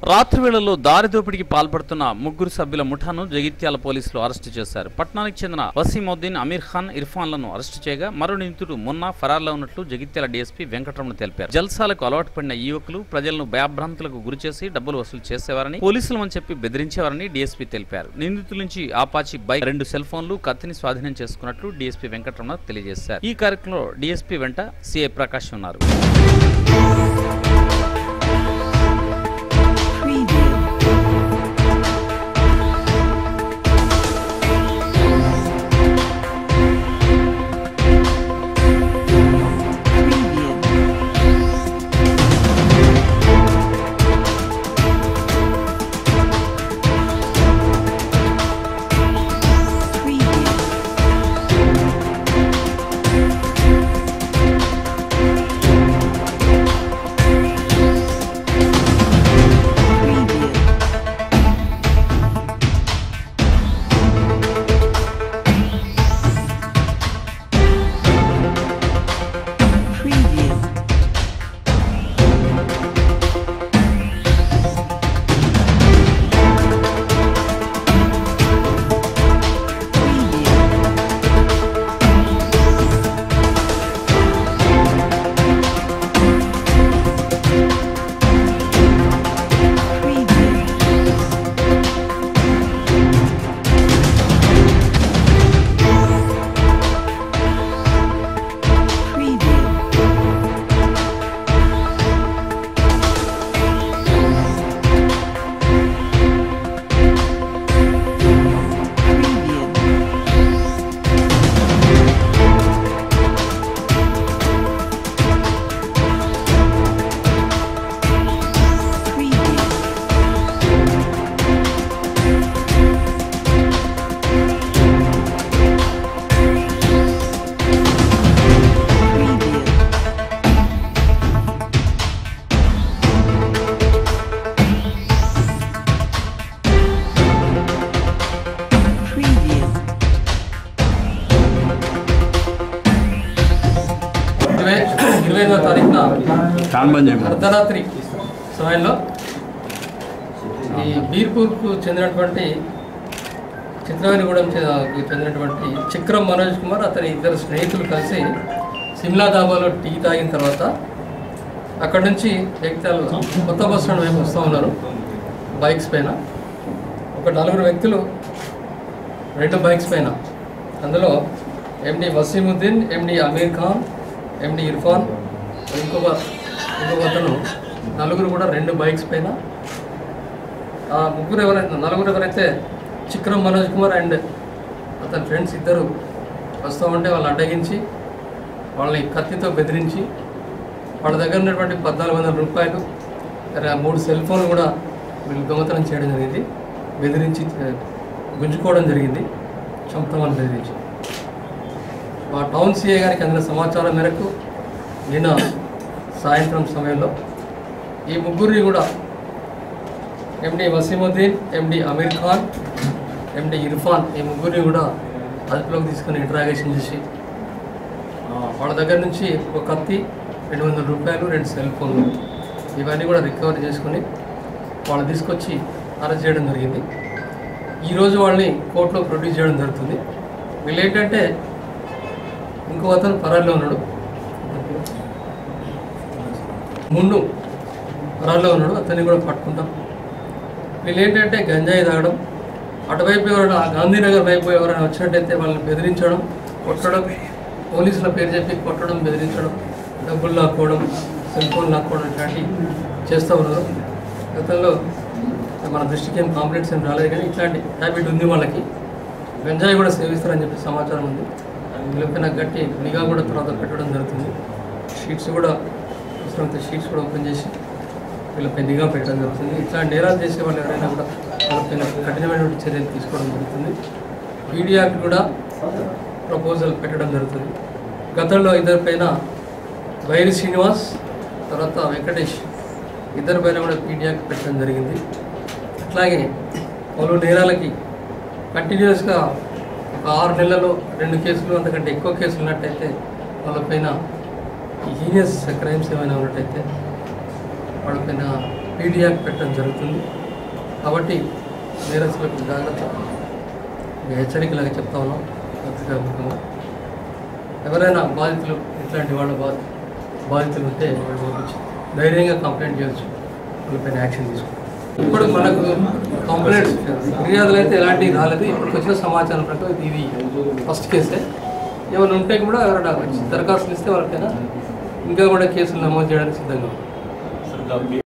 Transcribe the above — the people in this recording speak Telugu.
రాత్రి వేళల్లో దారిదోపిడికి పాల్పడుతున్న ముగ్గురు సభ్యుల ముఠాను జగిత్యాల పోలీసులు అరెస్టు చేశారు. పట్టణానికి చెందిన వసీముద్దీన్, అమీర్ ఖాన్, ఇర్ఫాన్లను అరెస్టు చేయగా మరో నిందితుడు మొన్న ఫరార్లో ఉన్నట్లు జగిత్యాల డీఎస్పీ వెంకటరమణ తెలిపారు. జల్సాలకు అలవాటు పడిన ఈ యువకులు ప్రజలను భయభ్రాంతులకు గురిచేసి డబ్బులు వసూలు చేసేవారని, పోలీసులమని చెప్పి బెదిరించేవారని డీఎస్పీ తెలిపారు. నిందితుల నుంచి ఆపాచి బైక్, 2 సెల్ ఫోన్లు, కత్తిని స్వాధీనం చేసుకున్నట్లు డీఎస్పీ వెంకటరమణ తెలియజేశారు. ఈ కార్యక్రమంలో డీఎస్పీ వెంట సిఐ ప్రకాష్ ఉన్నారు. అర్ధరాత్రి సమయంలో ఈ బీర్పూర్కు చెందినటువంటి చిత్రవేణిగూడెంకు చెందినటువంటి చక్రం మనోజ్ కుమార్, అతని 2 స్నేహితులు కలిసి సిమ్లా దాబాలో టీ తాగిన తర్వాత అక్కడి నుంచి జగిత్యాల కొత్త బస్ స్టాండ్ వైపు వస్తూ ఉన్నారు బైక్స్ పైన. ఒక 4 వ్యక్తులు 2 బైక్స్ పైన, అందులో ఎండి వసీముద్దీన్, ఎండి అమీర్ ఖాన్, ఎండి ఇర్ఫాన్, ఇంకొక అతను, 4 కూడా 2 బైక్స్ పైన. ఆ నలుగురు ఎవరైతే చిక్రం మనోజ్ కుమార్ అండ్ అతని ఫ్రెండ్స్ 2 వస్తూ ఉంటే వాళ్ళు అడ్డగించి వాళ్ళని కత్తితో బెదిరించి వాళ్ళ దగ్గర ఉన్నటువంటి 1400 రూపాయలు, 3 సెల్ ఫోన్లు కూడా వీళ్ళు దొంగతనం చేయడం జరిగింది. బెదిరించి గుంజుకోవడం జరిగింది, చంపుతామని బెదిరించి. ఆ టౌన్ సిఐ గారికి అందిన సమాచారం మేరకు నిన్న సాయంత్రం సమయంలో ఈ ముగ్గురిని కూడా ఎండి వసీముద్దీన్, ఎండి అమీర్ ఖాన్, ఎండి ఇర్ఫాన్, ఈ ముగ్గురిని కూడా అదుపులోకి తీసుకుని ఇంట్రాగేషన్ చేసి వాళ్ళ దగ్గర నుంచి ఒక కత్తి, 200 రూపాయలు, 2 సెల్ ఫోన్లు ఇవన్నీ కూడా రికవరీ చేసుకుని వాళ్ళు తీసుకొచ్చి అరెస్ట్ చేయడం జరిగింది. ఈరోజు వాళ్ళని కోర్టులో ప్రొడ్యూస్ చేయడం జరుగుతుంది. వీళ్ళు ఏంటంటే ఇంకో అతను పరాల్లో ఉన్నాడు, ముందు పరాల్లో ఉన్నాడు, అతన్ని కూడా పట్టుకుంటాం. వీళ్ళు ఏంటంటే గంజాయి తాగడం, అటువైపు ఎవరైనా గాంధీనగర్ వైపు ఎవరైనా వచ్చినట్టయితే వాళ్ళని బెదిరించడం, కొట్టడం, పోలీసుల పేరు చెప్పి కొట్టడం, బెదిరించడం, డబ్బులు లాక్కోవడం, సెల్ ఫోన్ లాక్కోవడం ఇట్లాంటివి చేస్తూ ఉన్నారు. గతంలో మన దృష్టికి ఏం కాంప్లైంట్స్ ఏం రాలేదు, కానీ ఇట్లాంటి హ్యాబిట్ ఉంది వాళ్ళకి. గంజాయి కూడా సేవిస్తారని చెప్పి సమాచారం ఉంది. వీళ్ళపైన గట్టి నిఘా కూడా తర్వాత పెట్టడం జరుగుతుంది. షీట్స్ కూడా ఓపెన్ చేసి వీళ్ళపై నిఘా పెట్టడం జరుగుతుంది. ఇట్లా నేరాలు చేసే వాళ్ళు ఎవరైనా కూడా వాళ్ళపైన కఠినమైనటువంటి చర్యలు తీసుకోవడం జరుగుతుంది. పీడీ యాక్ట్ కూడా ప్రపోజల్ పెట్టడం జరుగుతుంది. గతంలో 2 పైన వైరి శ్రీనివాస్, తర్వాత వెంకటేష్, 2 పైన కూడా పీడీ యాక్ట్ పెట్టడం జరిగింది. అట్లాగే పలు నేరాలకి కంటిన్యూస్గా ఒక 6 నెలల్లో 2 కేసులు అంతకంటే ఎక్కువ కేసులు ఉన్నట్టయితే వాళ్ళపైన హీనియస్ క్రైమ్స్ ఏమైనా ఉన్నట్టయితే వాళ్ళపైన పీడీ యాక్ట్ పెట్టడం జరుగుతుంది. కాబట్టి నేరస్తులకు జాగ్రత్త హెచ్చరికలాగా చెప్తా ఉన్నాం. పత్రికాముఖంగా ఎవరైనా బాధితులు ఇట్లాంటి వాళ్ళ బాధితులు ఉంటే వాళ్ళు పంపించి ధైర్యంగా కంప్లైంట్ చేయొచ్చు, వాళ్ళపైన యాక్షన్ తీసుకుంటాం. ఇప్పుడు మనకు కంప్లైంట్స్ ఫిర్యాదులు అయితే ఎలాంటివి రాలేదు. ఇప్పుడు వచ్చిన సమాచారం ప్రకారం ఇది ఫస్ట్ కేసే. ఏమైనా ఉంటే కూడా ఎవరైనా దరఖాస్తులు ఇస్తే వాళ్ళకైనా ఇంకా కూడా కేసులు నమోదు చేయడానికి సిద్ధంగా ఉంది.